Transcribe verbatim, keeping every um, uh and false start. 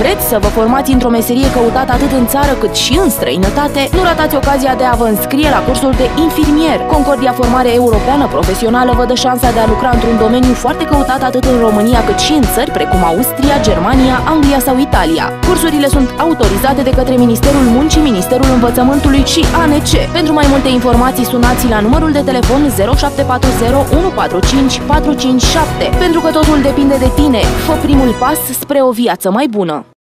Vreți să vă formați într-o meserie căutată atât în țară cât și în străinătate? Nu ratați ocazia de a vă înscrie la cursul de infirmier. Concordia Formare Europeană Profesională vă dă șansa de a lucra într-un domeniu foarte căutat atât în România cât și în țări precum Austria, Germania, Anglia sau Italia. Cursurile sunt autorizate de către Ministerul Muncii, Ministerul Învățământului și A N C. Pentru mai multe informații sunați la numărul de telefon zero șapte patru zero unu patru cinci patru cinci șapte. Pentru că totul depinde de tine, fă primul pas spre o viață mai bună.